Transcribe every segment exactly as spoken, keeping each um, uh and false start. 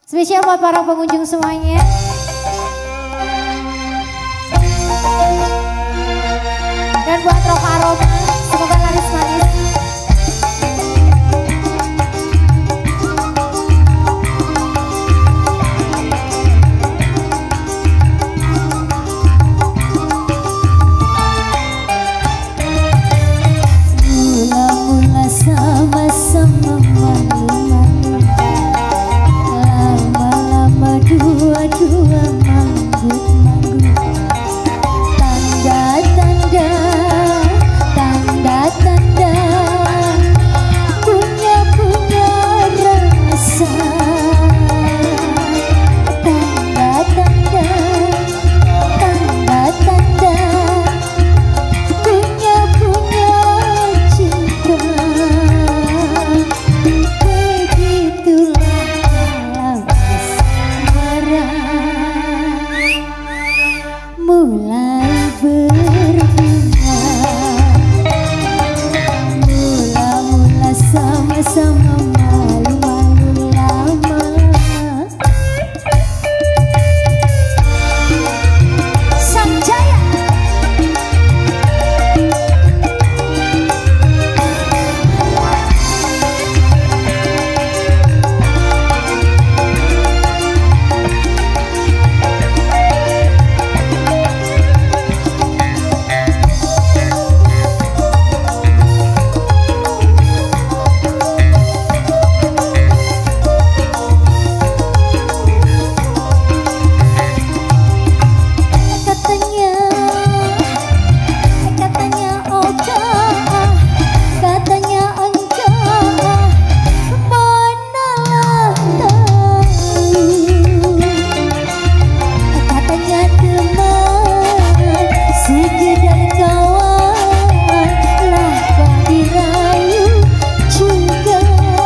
Spesial buat para pengunjung semuanya. Dan buat Roka Aroma, semoga laris manis. Mula-mula sama-sama malu-malu, lama-lama dua-dua manggut-manggut. Tanda-tanda, tanda-tanda punya-punya rasa. Tanda-tanda, tanda-tanda punya-punya cinta. Begitulah dalam asmara, mulai berbunga. Mula-mula sama-sama malu-malu, lama-lama Sang Jaya. Katanya, katanya oka, katanya engkau, manalah tahu. Katanya teman, sekedar kawan, lah kau dirayu juga.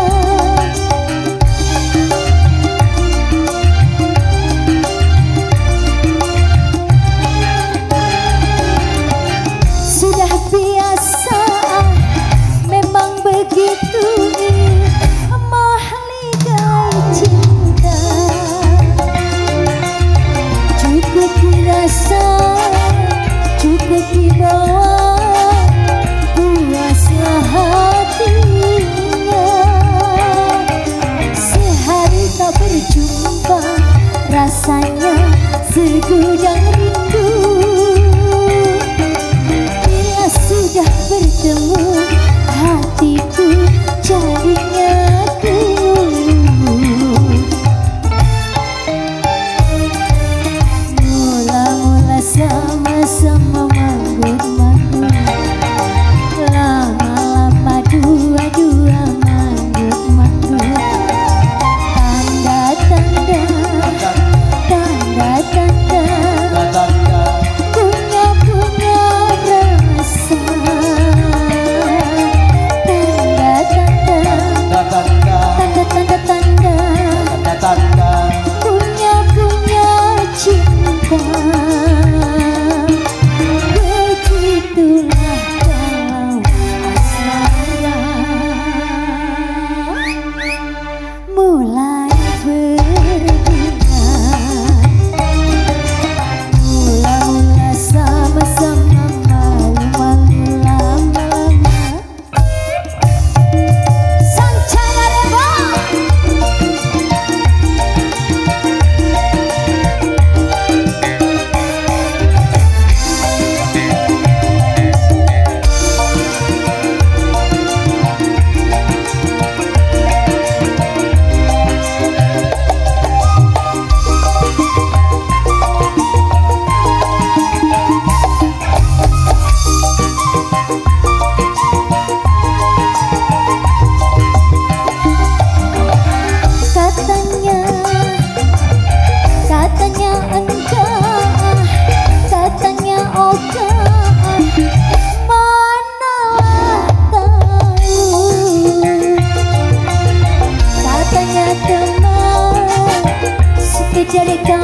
Sudah biasa, memang begitu mahligai cinta. Cukup dirasa, cukup dibawa, puaslah hatinya. Sehari tak berjumpa, rasanya segudang rindu. Bila sudah bertemu, hatiku jadinya keluh. Mula-mula sama-sama manggut-manggut, lama-lama dua-dua manggut-manggut. Tanda-tanda, tanda-tanda punya-punya rasa. Tanda-tanda, tanda-tanda punya-punya cinta. Begitulah dalam asmara, mulai berbunga. Mula-mula sama-sama malu-malu, lama-lama Sang Jaya Dewa. Katanya, katanya engkau, katanya oka, manalah tahu. Katanya teman, sekedar kawan,